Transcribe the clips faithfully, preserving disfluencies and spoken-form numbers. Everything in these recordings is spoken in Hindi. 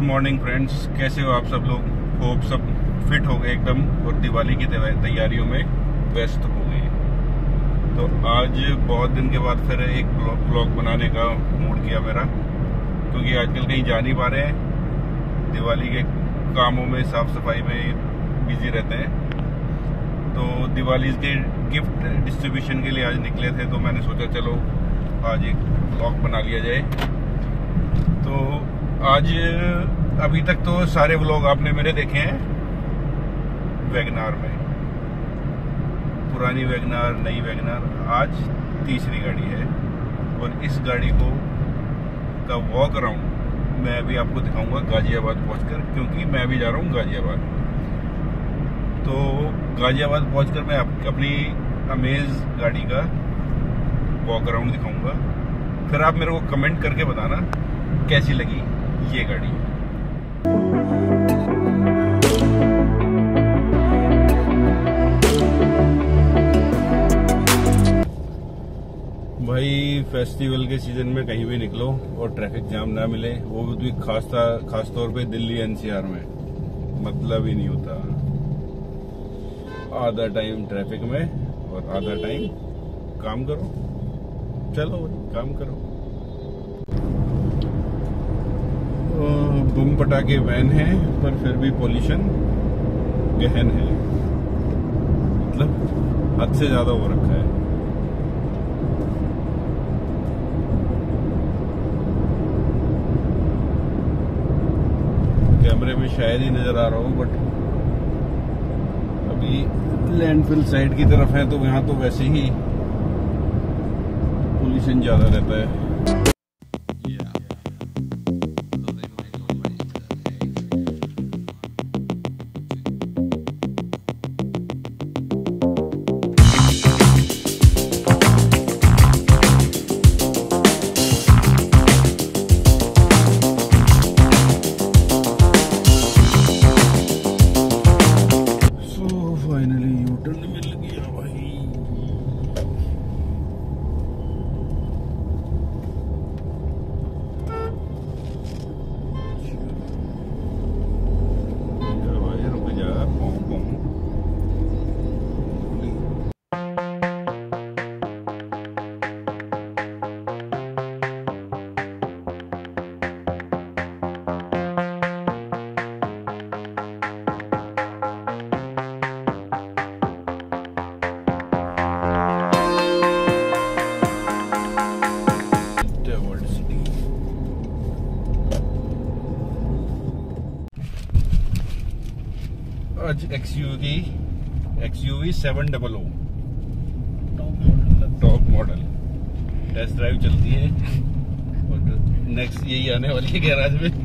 मॉर्निंग फ्रेंड्स, कैसे हो आप सब लोग। होप सब फिट हो गए एकदम और दिवाली की तैयारियों में व्यस्त हो गए। तो आज बहुत दिन के बाद फिर एक ब्लॉग बनाने का मूड किया मेरा, क्योंकि आजकल कहीं जा नहीं पा रहे हैं, दिवाली के कामों में साफ सफाई में बिजी रहते हैं। तो दिवाली के गिफ्ट डिस्ट्रीब्यूशन के लिए आज निकले थे, तो मैंने सोचा चलो आज एक ब्लॉग बना लिया जाए। तो आज अभी तक तो सारे व्लॉग आपने मेरे देखे हैं वैगनार में, पुरानी वैगनार, नई वैगनार। आज तीसरी गाड़ी है और इस गाड़ी को का वॉक अराउंड मैं अभी आपको दिखाऊंगा गाजियाबाद पहुंचकर, क्योंकि मैं भी जा रहा हूं गाजियाबाद। तो गाजियाबाद पहुंचकर मैं अपनी अमेज गाड़ी का वॉक अराउंड दिखाऊंगा, फिर आप मेरे को कमेंट करके बताना कैसी लगी ये गाड़ी। भाई फेस्टिवल के सीजन में कहीं भी निकलो और ट्रैफिक जाम ना मिले, वो भी खास खास तौर पे दिल्ली एनसीआर में, मतलब ही नहीं होता। आधा टाइम ट्रैफिक में और आधा टाइम काम करो। चलो काम करो। बम पटाखे वैन है, पर फिर भी पॉल्यूशन गहन है, मतलब हद से ज्यादा हो रखा है। कैमरे में शायद ही नजर आ रहा हो, बट अभी लैंडफिल साइड की तरफ है, तो यहाँ तो वैसे ही पॉल्यूशन ज्यादा रहता है। आज XUV XUV seven double O top model test drive चलती है, और नेक्स्ट यही आने वाली है गैराज में।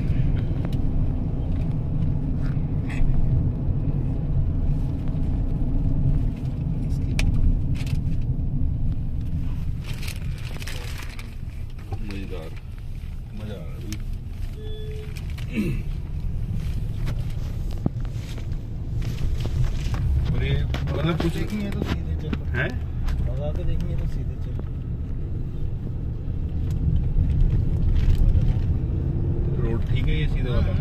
मजेदार, मजा आ रहा है। मतलब कुछ देखेंगे तो सीधे चल हैं, लगा के देखेंगे तो सीधे चल। रोड ठीक है ये सीधे वाला।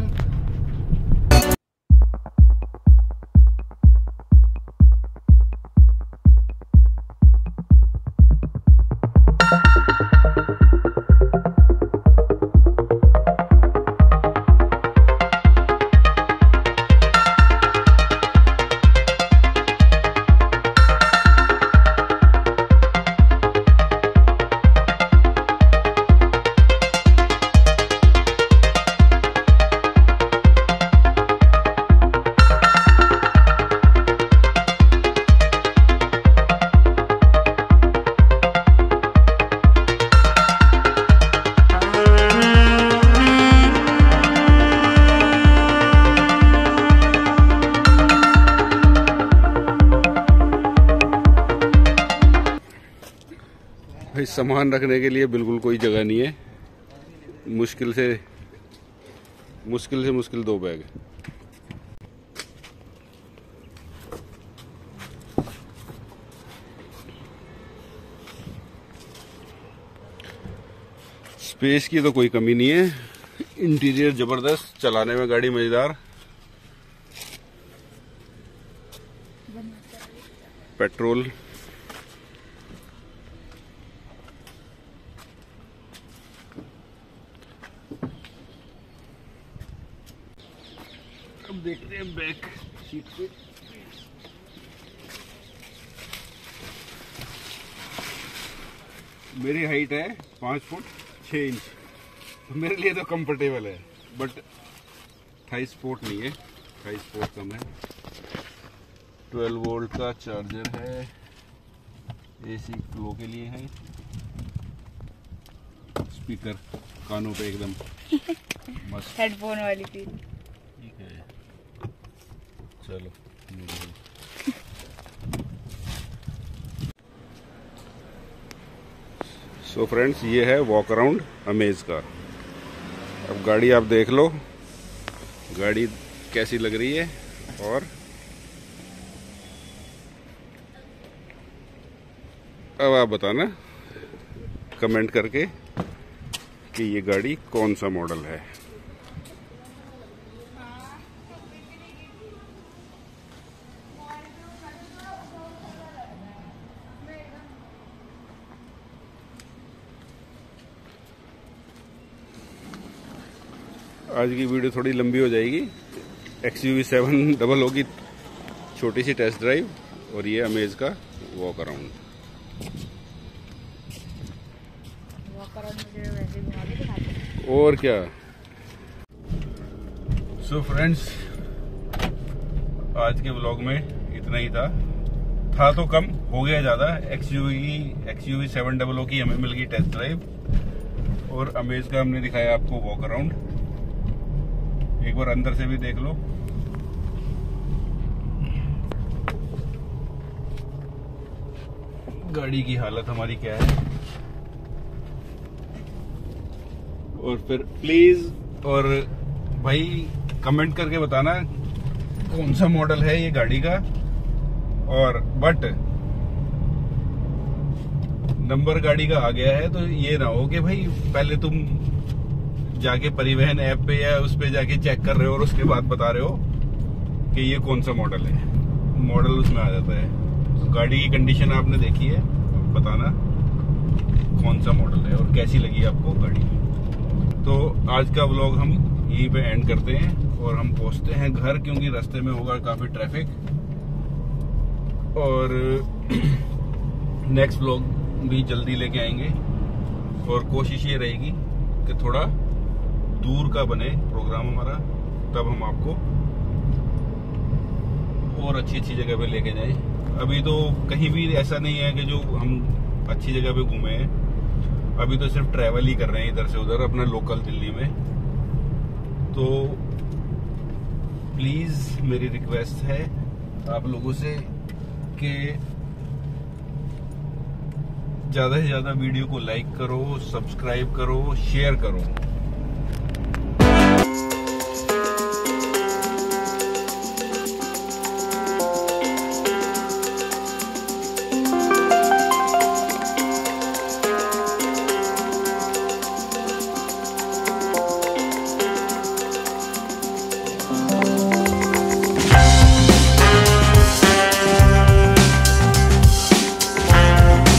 भाई सामान रखने के लिए बिल्कुल कोई जगह नहीं है, मुश्किल से मुश्किल से मुश्किल दो बैग। स्पेस की तो कोई कमी नहीं है, इंटीरियर जबरदस्त, चलाने में गाड़ी मजेदार, पेट्रोल अब देखते हैं बैक सीट पे। मेरी हाइट है पाँच फुट छः इंच, तो मेरे लिए तो कंफर्टेबल है, बट थाई सपोर्ट नहीं है, थाई सपोर्ट कम है। ट्वेल्व वोल्ट का चार्जर है, एसी फ्लो के लिए है, स्पीकर कानों पे एकदम मस्त, हेडफोन वाली फील। ठीक है, चलो। सो फ्रेंड्स, ये है वॉक अराउंड अमेज का। अब गाड़ी आप देख लो, गाड़ी कैसी लग रही है, और अब आप बताना कमेंट करके कि ये गाड़ी कौन सा मॉडल है। आज की वीडियो थोड़ी लंबी हो जाएगी। X U V seven double होगी, छोटी सी टेस्ट ड्राइव, और ये अमेज का वॉक अराउंड। और क्या। सो फ्रेंड्स, आज के व्लॉग में इतना ही था था तो कम हो गया ज्यादा। X U V X U V seven double O की हमें मिल गई टेस्ट ड्राइव, और अमेज का हमने दिखाया आपको वॉक अराउंड। एक बार अंदर से भी देख लो। गाड़ी की हालत हमारी क्या है, और फिर प्लीज और भाई कमेंट करके बताना कौन सा मॉडल है ये गाड़ी का, और बट नंबर गाड़ी का आ गया है तो ये ना हो कि भाई पहले तुम जाके परिवहन ऐप पे या उस पे जाके चेक कर रहे हो और उसके बाद बता रहे हो कि ये कौन सा मॉडल है। मॉडल उसमें आ जाता है। तो गाड़ी की कंडीशन आपने देखी है, बताना कौन सा मॉडल है और कैसी लगी आपको गाड़ी। तो आज का व्लॉग हम यहीं पे एंड करते हैं, और हम पहुंचते हैं घर, क्योंकि रास्ते में होगा काफी ट्रैफिक। और नेक्स्ट व्लॉग भी जल्दी लेके आएंगे, और कोशिश ये रहेगी कि थोड़ा दूर का बने प्रोग्राम हमारा, तब हम आपको और अच्छी अच्छी जगह पे लेके जाएं। अभी तो कहीं भी ऐसा नहीं है कि जो हम अच्छी जगह पे घूमे हैं, अभी तो सिर्फ ट्रैवल ही कर रहे हैं इधर से उधर अपना लोकल दिल्ली में। तो प्लीज मेरी रिक्वेस्ट है आप लोगों से कि ज्यादा से ज्यादा वीडियो को लाइक करो, सब्सक्राइब करो, शेयर करो।